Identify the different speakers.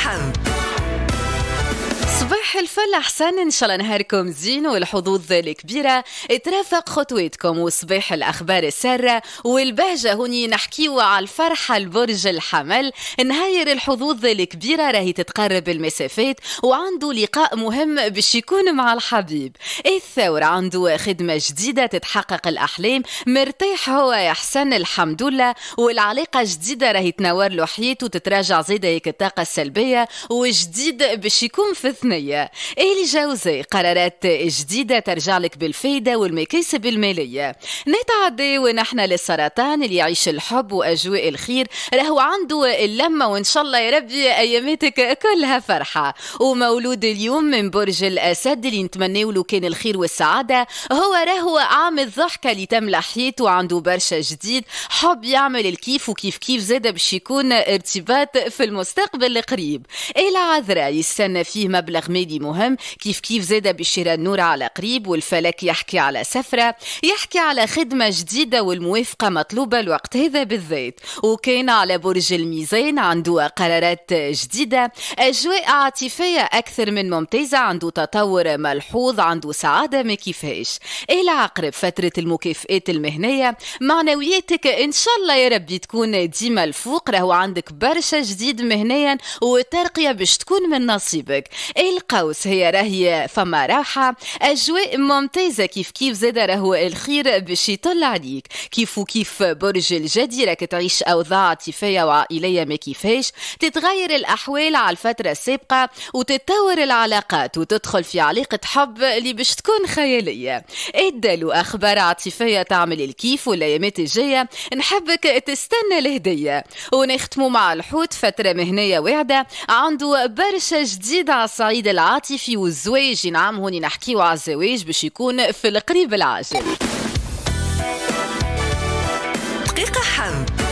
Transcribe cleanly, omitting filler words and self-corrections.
Speaker 1: حم.
Speaker 2: صباح الفل أحسن، إن شاء الله نهاركم زين والحظوظ الكبيرة ترافق خطوتكم وصباح الأخبار السارة والبهجة. هوني نحكيو على الفرحة لبرج الحمل، نهاير الحظوظ الكبيرة راهي تتقرب المسافات وعنده لقاء مهم باش يكون مع الحبيب. الثور عنده خدمة جديدة تتحقق الأحلام، مرتاح هو يحسن الحمد لله، والعلاقة جديدة راهي تنور له حياته وتتراجع زيادة هيك الطاقة السلبية وجديد باش يكون في ثنية. الجوزاء قرارات جديدة ترجع لك بالفايدة والمكاسب المالية. نتعدي ونحن للسرطان اللي يعيش الحب وأجواء الخير، راهو عنده اللمة وإن شاء الله يا ربي أياماتك كلها فرحة. ومولود اليوم من برج الأسد اللي نتمنى له كان الخير والسعادة، هو راهو عام الضحكة اللي تملى حياته، عنده برشا جديد، حب يعمل الكيف وكيف كيف زاد باش يكون ارتباط في المستقبل القريب. العذراء يستنى فيه مبلغ مالي مهم، كيف كيف زاد بشراء النور على قريب، والفلك يحكي على سفرة، يحكي على خدمة جديدة والموافقة مطلوبة الوقت هذا بالذات. وكان على برج الميزان عنده قرارات جديدة، أجواء عاطفية أكثر من ممتازة، عنده تطور ملحوظ، عنده سعادة ما كيفاش. العقرب فترة المكافئات المهنية، معنوياتك إن شاء الله يا ربي تكون ديما الفوق، راهو عندك برشا جديد مهنيا والترقية باش تكون من نصيبك. القوس هي راهي فما راحة، أجواء ممتازة، كيف كيف زاد راهو الخير باش يطل عليك. كيف وكيف برج الجدي راك تعيش أوضاع عاطفية وعائلية ما كيفاش، تتغير الأحوال على الفترة السابقة وتتطور العلاقات وتدخل في علاقة حب اللي باش تكون خيالية. الدلو أخبار عاطفية تعمل الكيف، والأيامات الجاية نحبك تستنى الهدية. ونختموا مع الحوت، فترة مهنية واعدة، عنده برشا جديد على الصعيد العاطفي والزواج. نعم هوني نحكيو على الزواج باش يكون في القريب العاجل.
Speaker 1: دقيقة حم.